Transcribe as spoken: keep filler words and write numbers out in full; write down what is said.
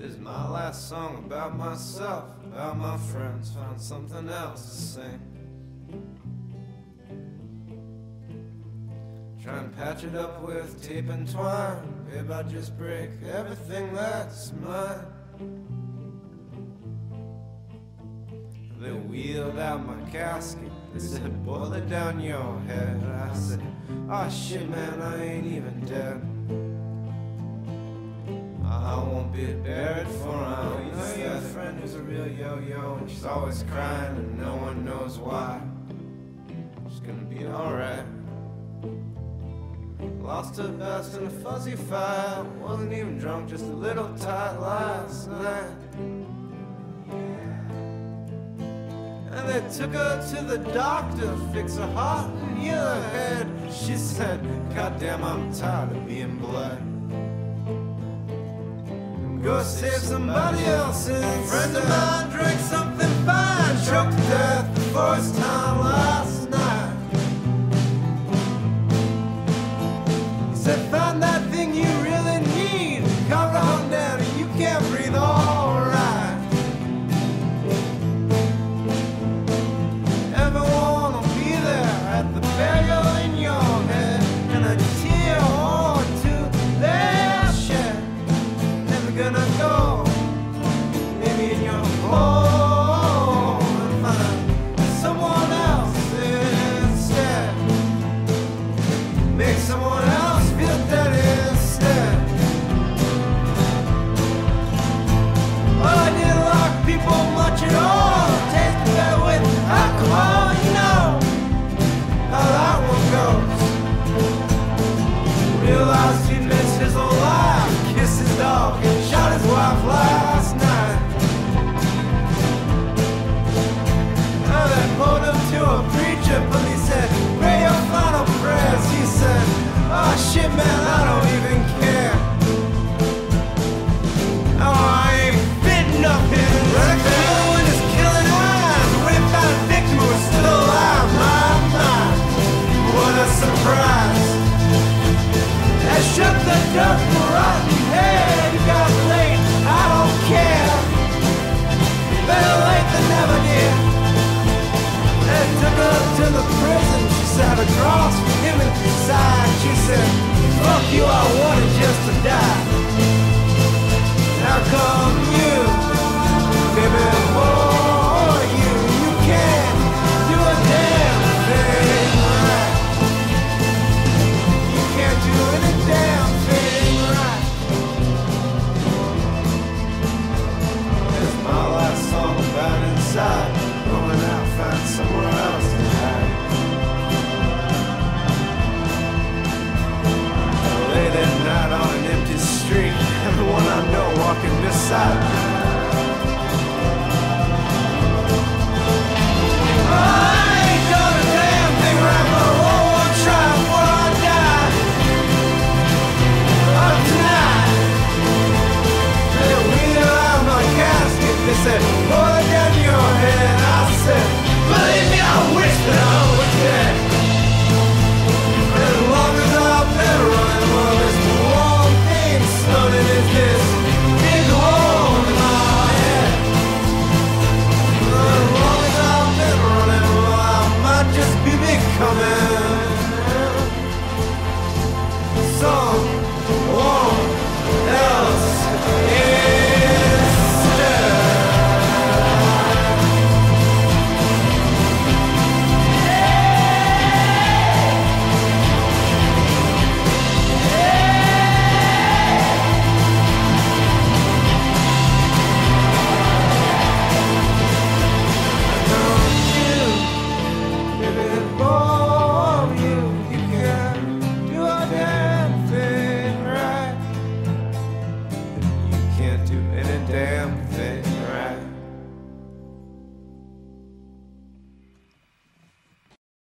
This is my last song about myself, about my friends. Found something else to sing. Try and patch it up with tape and twine. Babe, I just break everything that's mine. They wheeled out my casket. They said, boil it down your head. I said, oh shit man, I ain't even dead. I won't be buried for an You know you got a friend who's a real yo-yo, and she's always crying and no one knows why. She's gonna be alright. Lost her best in a fuzzy fight. Wasn't even drunk, just a little tight last night. And they took her to the doctor, fix her heart and heal her head. She said, goddamn, I'm tired of being blood. Go save somebody else. A friend of mine drank something fine, choked to death the first time last night. He said, find that thing you really need, calm on down and you can't breathe alright. Everyone will be there at the burial in your head, and a tear or two they'll shed. Gonna go, maybe in your home, and find someone else instead. Make someone else feel dead instead. Well, I didn't like people much at all. Taste better with alcohol, you know how that one goes. Realized he missed his whole life, kissed his dog, shot his wife last night. Now they pulled him to a preacher, but he said, pray your final prayers. He said, oh shit man, I don't even care. Oh, I ain't fitting up in raccoon with his killing eyes. When he found a victim who was still alive, my, my, what a surprise. They shook the dust for rotten head. You got late, I don't care. Better late than never did. They took her to the prison. She sat across from him inside. She said, fuck you, I wanted just to die. How come you, baby boy, you, you can't do a damn thing right. You can't do any damn thing right. It's my last song about inside. Going out, find somewhere else to hide. Late at night on an empty street, everyone I know walking beside me.